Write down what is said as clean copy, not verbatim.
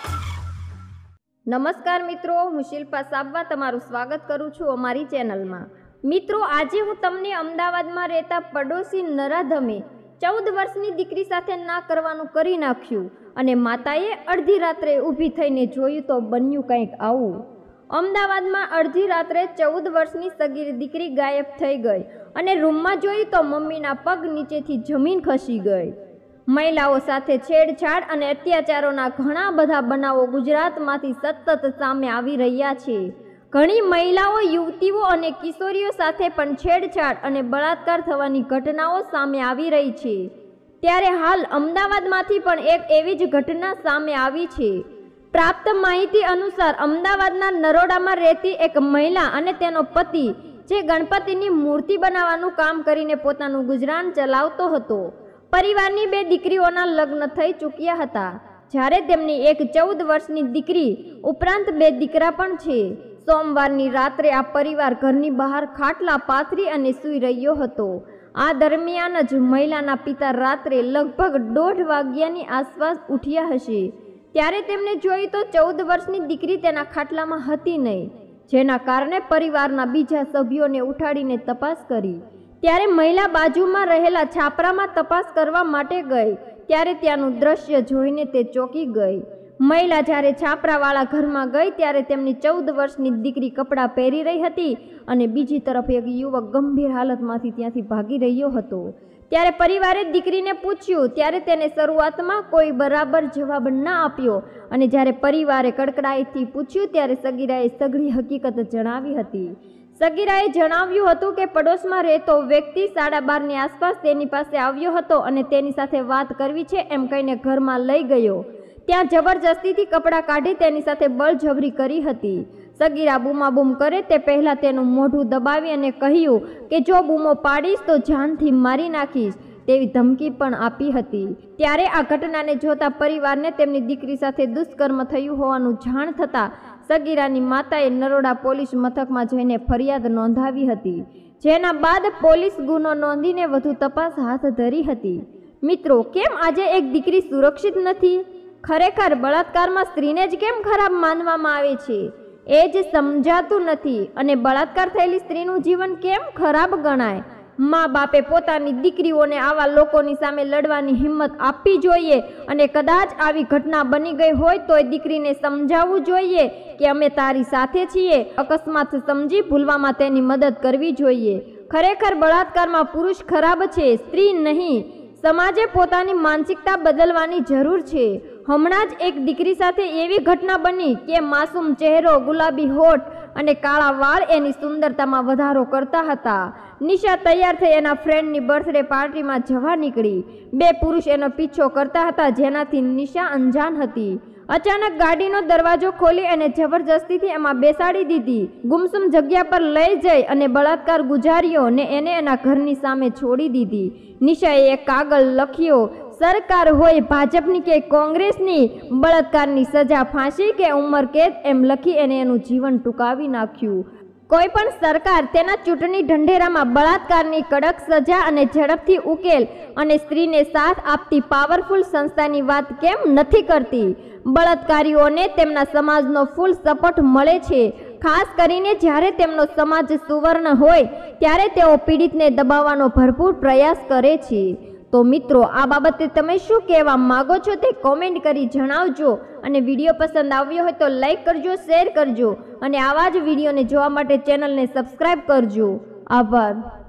नमस्कार मित्रों, हूँ शिल्पा साबवा तमारू स्वागत करूँ छूं अमारी चेनल में। मित्रों, आज हूँ तमने अमदावाद में रहता पड़ोसी नराधमे 14 वर्षनी दीकरी साथे ना करवानुं करी नाख्युं अने माताए अर्धी रात्रे ऊभी थईने जोयुं तो बन्युं कंईक आवुं। अमदावाद में अर्धी रात्रे 14 वर्षनी सगीर दीकरी गायब थई गई अने रूम में जोयुं तो मम्मीना पग नीचेथी जमीन खसी गई। महिलाओं साथे छेड़छाड़ अने अत्याचारोना घणा बधा बनावो गुजरातमांथी सतत सामे आवी रह्या छे। घणी महिलाओं, युवतीओ अने किशोरीओ साथे पण छेड़छाड़ अने बलात्कार थवानी घटनाओं सामे आवी रही छे। त्यारे हाल अमदावादमांथी पण एक एवी ज घटना सामे आवी छे। प्राप्त माहिती अनुसार अमदावादना नरोडामां रहती एक महिला अने तेनो पति जे गणपतिनी मूर्ति बनाववानुं काम करीने पोतानुं गुजरान चलावतो हतो। परिवारनी 2 दीकरीओना लग्न थई चूक्या हता, ज्यारे तेमनी एक 14 वर्षनी दीकरी उपरांत 2 दीकरा पण छे। सोमवारनी रात्रे आ परिवार घरनी बहार खाटला पाथरी अने सूई रह्यो हतो। आ दरमियान ज महिलाना पिता रात्रे लगभग 1:30 वाग्यानी आसपास उठ्या हशे, त्यारे तेमणे जोयुं तो 14 वर्षनी दीकरी तेना खाटलामां हती नहीं, जेना कारणे परिवारना बीजा सभ्योने उठाडीने तपास करी। त्यारे महिला बाजुमां रहेला छापरामां तपास करवा माटे गई, त्यारे त्यानुं दृश्य जोईने ते चौंकी गई। महिला ज्यारे छापरावाळा घरमां गई त्यारे तेमनी 14 वर्षनी दीकरी कपड़ा पहेरी रही हती अने बीजी तरफ एक युवक गंभीर हालतमांथी त्यांथी भागी रह्यो हतो। त्यारे परिवारे दीकरीने पूछ्युं त्यारे तेने शरूआतमां कोई बराबर जवाब न आप्यो अने ज्यारे परिवारे कड़कड़ाईथी पूछ्युं त्यारे सगीराए सगळी हकीकत जणावी हती। सगीराए जणाव्युं हतुं के पड़ोशमां रहेतो व्यक्ति 12:30 ની आसपास तेनी पासे આવ્યો હતો અને તેની સાથે વાત કરવી છે એમ કહીને ઘરમાં લઈ ગયો। ત્યાં જબરજસ્તીથી કપડાં કાઢી તેની સાથે બળજબરી કરી હતી। સગીરા બૂમાબૂમ કરે તે પહેલા તેનું મોઢું દબાવી અને કહ્યું કે જો બૂમો પાડીશ તો જાનથી મારી નાખીશ તેવી ધમકી પણ આપી હતી। ત્યારે આ ઘટનાને જોતા પરિવારને તેમની દીકરી સાથે દુષ્કર્મ થયું હોવાનું જાણ થતા સગીરાની માતાએ નરોડા પોલીસ મથકમાં જઈને ફરિયાદ નોંધાવી હતી, જેના બાદ પોલીસ ગુનો નોંધીને વધુ તપાસ હાથ ધરી હતી। મિત્રો, કેમ આજે એક દીકરી સુરક્ષિત નથી? ખરેખર બળાત્કારમાં સ્ત્રીને જ કેમ ખરાબ માનવામાં આવે છે એ જ સમજાતું નથી અને બળાત્કાર થયેલી સ્ત્રીનું જીવન કેમ ખરાબ ગણાય? મા બાપે પોતાની દીકરીઓને આવા લોકોની સામે લડવાની હિંમત આપવી જોઈએ અને કદાચ આવી ઘટના બની ગઈ હોય તો દીકરીને સમજાવવું જોઈએ કે અમે તારી સાથે છીએ। અકસ્માત સમજી ભૂલવામાં તેની મદદ કરવી જોઈએ। ખરેખર બળાત્કારમાં પુરુષ ખરાબ છે, સ્ત્રી નહીં। સમાજે પોતાની માનસિકતા બદલવાની જરૂર છે। હમણાં જ એક દીકરી સાથે એવી ઘટના બની કે માસૂમ ચહેરો, ગુલાબી હોઠ અને કાળા વાળ એની સુંદરતામાં વધારો કરતા હતા। નિશા તૈયાર થઈ એના ફ્રેન્ડની બર્થડે પાર્ટીમાં જવા નીકળી। 2 પુરુષ એનો પીછો કરતા હતા, જેનાથી નિશા અંજાન હતી। અચાનક ગાડીનો દરવાજો ખોલી અને જબરજસ્તીથી એમાં બેસાડી દીધી। ગુમસુમ જગ્યા પર લઈ જઈ અને બળાત્કાર ગુજાર્યો ને એને એના ઘરની સામે છોડી દીધી। નિશાએ એક કાગળ લખ્યો, સરકાર હોય ભાજપની કે કોંગ્રેસની, બળાત્કારની સજા ફાંસી કે ઉંમર કેદ એમ લખી એને એનું જીવન ટૂંકાવી નાખ્યું। કોઈ પણ સરકાર તેના ચૂંટણી ઢંઢેરામાં બળાત્કારની કડક સજા અને ઝડપથી ઉકેલ અને સ્ત્રીને સાથ આપતી પાવરફુલ સંસ્થાની વાત કેમ નથી કરતી? બળાત્કારીઓને તેમના સમાજનો ફૂલ સપોર્ટ મળે છે, ખાસ કરીને જ્યારે તેમનો સમાજ સુવર્ણ હોય ત્યારે તેઓ પીડિતને દબાવવાનો ભરપૂર પ્રયાસ કરે છે। તો મિત્રો, આ બાબતે તમે શું કહેવા માગો છો તે કોમેન્ટ કરી જણાવજો અને વિડીયો પસંદ આવ્યો હોય તો લાઈક કરજો, શેર કરજો અને આવા જ વિડીયોને જોવા માટે ચેનલને સબસ્ક્રાઈબ કરજો। આભાર।